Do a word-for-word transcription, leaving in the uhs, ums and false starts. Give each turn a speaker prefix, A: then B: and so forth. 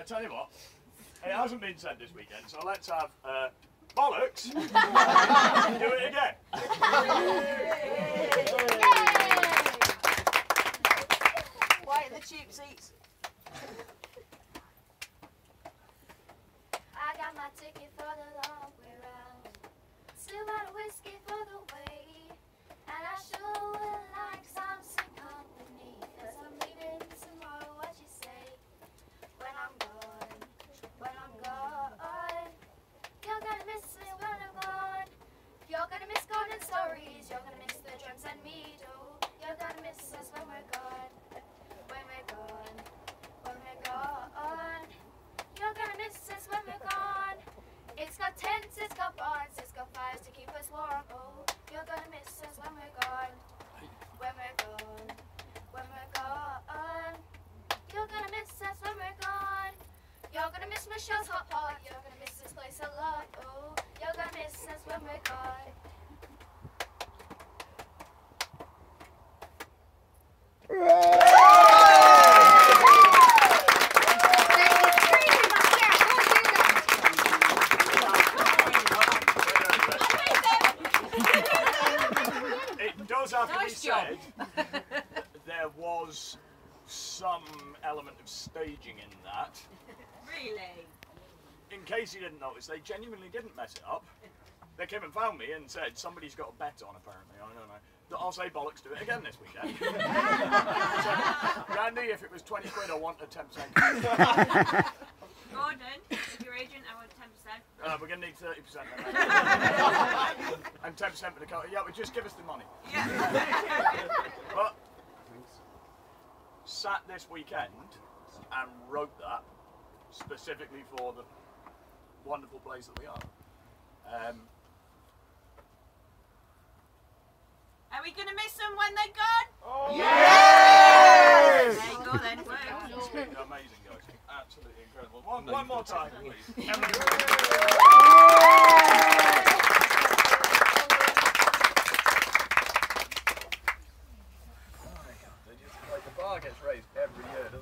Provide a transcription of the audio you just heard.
A: I tell you what, it hasn't been said this weekend, so let's have uh, bollocks. Do it again.
B: Why are the cheap seats?
C: I got my ticket for the long way round. Still got a whiskey for the way. And I sure would like some company. Cause I'm leaving tomorrow, what you say? When I'm gone, when I'm gone, you're gonna miss me when I'm gone. You're gonna miss golden stories. You're gonna miss the drums and me, too. You're gonna miss us when we're gone. When we're gone, when we're gone. You're gonna miss us when we're gone. It's got tents, it's got barns, it's got fires to keep us warm. Oh, you're gonna miss us when we're gone. When we're gone, when we're gone. You're gonna miss us when we're gone. You're gonna miss Michelle's hot pot. You're gonna miss this place a lot. Oh, you're gonna miss us when we're gone.
A: It does have to be said, there was some element of staging in that.
B: Really?
A: In case you didn't notice, they genuinely didn't mess it up. They came and found me and said, somebody's got a bet on, apparently. I don't know. That I'll say bollocks, do it again this weekend. So, Randy, if it was twenty quid, I want a ten percent.
B: Gordon, if you're agent, I want ten percent.
A: Uh, we're going to need thirty percent. And ten percent for the car. Yeah, but just give us the money.
B: Yeah.
A: But, sat this weekend and wrote that specifically for the wonderful place that we are. Um,
B: Are we going to miss them when they're gone?
A: oh,
B: yes! There you go then, it worked.
A: Absolutely amazing, guys. Absolutely incredible. One, one more time, please. Oh my God, they just, like, the bar gets raised every year.